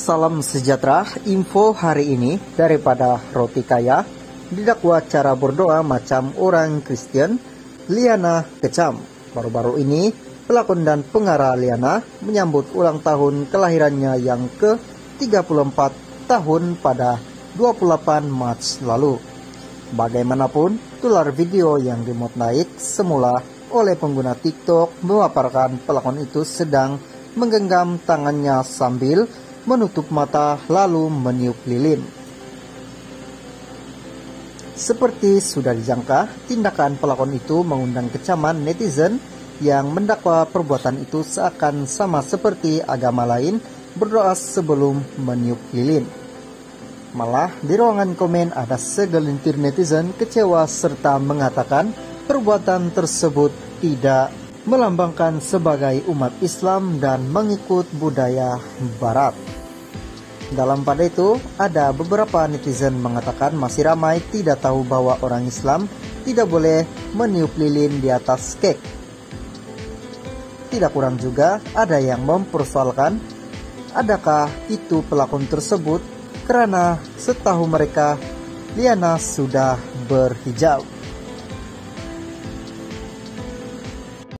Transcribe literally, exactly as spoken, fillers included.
Salam sejahtera, info hari ini daripada Roti Kaya. Didakwa cara berdoa macam orang Kristen, Liana kecam. Baru-baru ini, pelakon dan pengarah Liana menyambut ulang tahun kelahirannya yang ke tiga puluh empat tahun pada dua puluh delapan Maret lalu. Bagaimanapun, tular video yang dimuat naik semula oleh pengguna TikTok memaparkan pelakon itu sedang menggenggam tangannya sambil menutup mata lalu meniup lilin. Seperti sudah dijangka, tindakan pelakon itu mengundang kecaman netizen yang mendakwa perbuatan itu seakan sama seperti agama lain berdoa sebelum meniup lilin. Malah di ruangan komen ada segelintir netizen kecewa serta mengatakan perbuatan tersebut tidak melambangkan sebagai umat Islam dan mengikut budaya Barat. Dalam pada itu, ada beberapa netizen mengatakan masih ramai tidak tahu bahwa orang Islam tidak boleh meniup lilin di atas kek. Tidak kurang juga ada yang mempersoalkan adakah itu pelakon tersebut karena setahu mereka Liana sudah berhijab.